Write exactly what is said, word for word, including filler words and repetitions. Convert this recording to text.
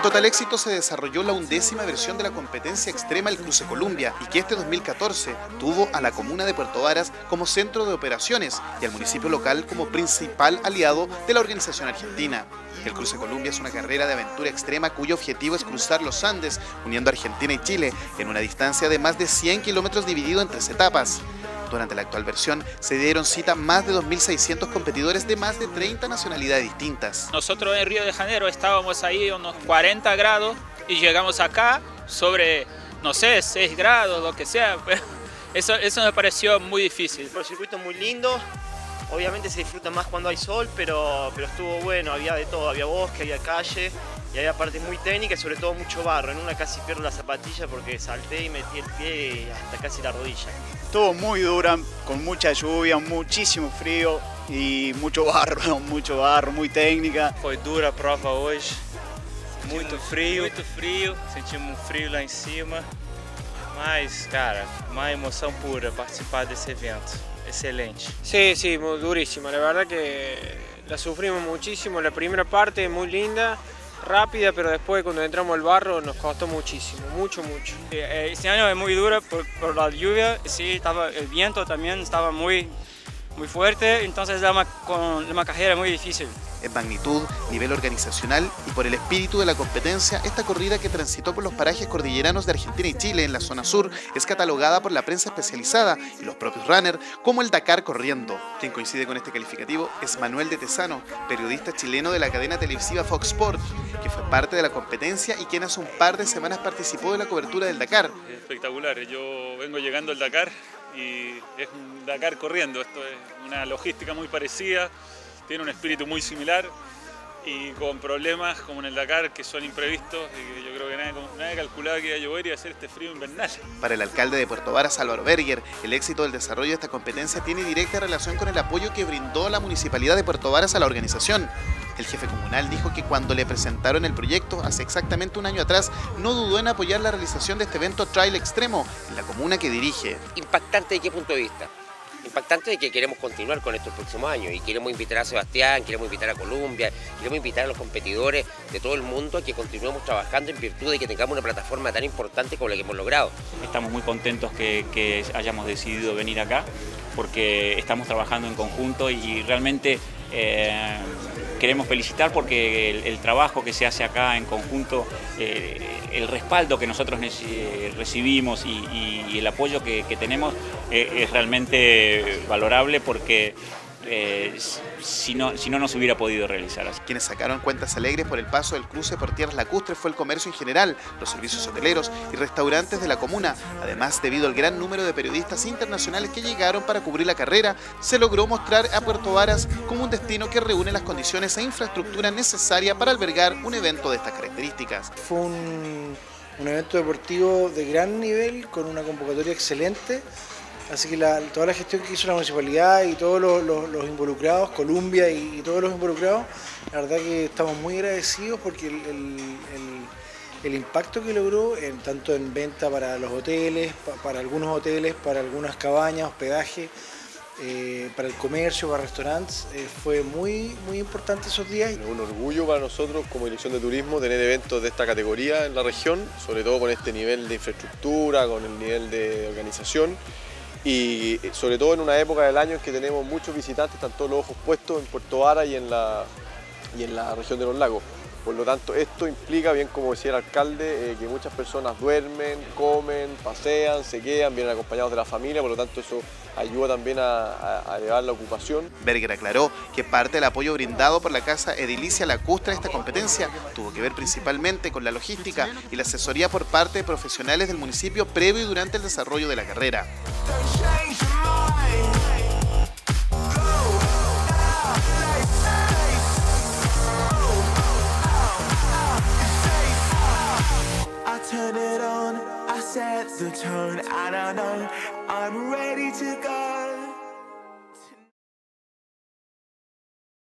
total éxito se desarrolló la undécima versión de la competencia extrema El Cruce Columbia y que este dos mil catorce tuvo a la comuna de Puerto Varas como centro de operaciones y al municipio local como principal aliado de la organización argentina. El Cruce Columbia es una carrera de aventura extrema cuyo objetivo es cruzar los Andes, uniendo Argentina y Chile en una distancia de más de cien kilómetros dividido en tres etapas. Durante la actual versión se dieron cita más de dos mil seiscientos competidores de más de treinta nacionalidades distintas. Nosotros en Río de Janeiro estábamos ahí a unos cuarenta grados y llegamos acá sobre, no sé, seis grados, lo que sea. Eso, eso me pareció muy difícil. El circuito es muy lindo, obviamente se disfruta más cuando hay sol, pero, pero estuvo bueno, había de todo, había bosque, había calle y había partes muy técnicas y sobre todo mucho barro. En una casi pierdo la zapatilla porque salté y metí el pie hasta casi la rodilla. Estuvo muy dura, con mucha lluvia, muchísimo frío y mucho barro, mucho barro, muy técnica. Foi dura a prova hoje, muito frio, muito frio, sentimos um frio lá em cima, mas, cara, uma emoção pura participar desse evento, excelente. Sí, sí, muy durísima, la verdad que la sufrimos muchísimo, la primera parte muy linda, rápida, pero después cuando entramos al barro nos costó muchísimo, mucho, mucho. Este año es muy duro por, por la lluvia, sí, estaba, el viento también estaba muy, muy fuerte, entonces era una, con, una carrera muy difícil. En magnitud, nivel organizacional y por el espíritu de la competencia, esta corrida que transitó por los parajes cordilleranos de Argentina y Chile en la zona sur es catalogada por la prensa especializada y los propios runners como el Dakar corriendo. Quien coincide con este calificativo es Manuel de Tesano, periodista chileno de la cadena televisiva Fox Sports, que fue parte de la competencia y quien hace un par de semanas participó de la cobertura del Dakar. Espectacular, yo vengo llegando al Dakar y es un Dakar corriendo, esto es una logística muy parecida. Tiene un espíritu muy similar y con problemas como en el Dakar que son imprevistos y que yo creo que nadie, nadie calculaba que iba a llover y iba a hacer este frío invernal. Para el alcalde de Puerto Varas, Álvaro Berger, el éxito del desarrollo de esta competencia tiene directa relación con el apoyo que brindó la Municipalidad de Puerto Varas a la organización. El jefe comunal dijo que cuando le presentaron el proyecto hace exactamente un año atrás, no dudó en apoyar la realización de este evento trail extremo en la comuna que dirige. ¿Impactante de qué punto de vista? Impactante de que queremos continuar con esto el próximo año y queremos invitar a Sebastián, queremos invitar a Colombia, queremos invitar a los competidores de todo el mundo a que continuemos trabajando en virtud de que tengamos una plataforma tan importante como la que hemos logrado. Estamos muy contentos que, que hayamos decidido venir acá porque estamos trabajando en conjunto y realmente eh, queremos felicitar porque el, el trabajo que se hace acá en conjunto, eh, el respaldo que nosotros eh, recibimos y, y, y el apoyo que, que tenemos eh, es realmente valorable porque eh, si, no, si no, no se hubiera podido realizar así. Quienes sacaron cuentas alegres por el paso del cruce por tierras lacustres fue el comercio en general, los servicios hoteleros y restaurantes de la comuna. Además, debido al gran número de periodistas internacionales que llegaron para cubrir la carrera, se logró mostrar a Puerto Varas como un destino que reúne las condiciones e infraestructura necesaria para albergar un evento de estas características. Fue un, un evento deportivo de gran nivel, con una convocatoria excelente. Así que la, toda la gestión que hizo la municipalidad y todos los, los, los involucrados, Columbia y, y todos los involucrados, la verdad que estamos muy agradecidos porque el, el, el, el impacto que logró, en, tanto en venta para los hoteles, pa, para algunos hoteles, para algunas cabañas, hospedaje, eh, para el comercio, para restaurantes, eh, fue muy, muy importante esos días. Es un orgullo para nosotros como Dirección de Turismo tener eventos de esta categoría en la región, sobre todo con este nivel de infraestructura, con el nivel de organización. Y sobre todo en una época del año en que tenemos muchos visitantes, están todos los ojos puestos en Puerto Varas y en la, y en la región de los lagos. Por lo tanto, esto implica, bien como decía el alcalde, eh, que muchas personas duermen, comen, pasean, se quedan, vienen acompañados de la familia, por lo tanto eso ayuda también a, a, a elevar la ocupación. Berger aclaró que parte del apoyo brindado por la Casa Edilicia Lacustre a esta competencia tuvo que ver principalmente con la logística y la asesoría por parte de profesionales del municipio previo y durante el desarrollo de la carrera. Turn it on, I set the tone, and I know I'm ready to go.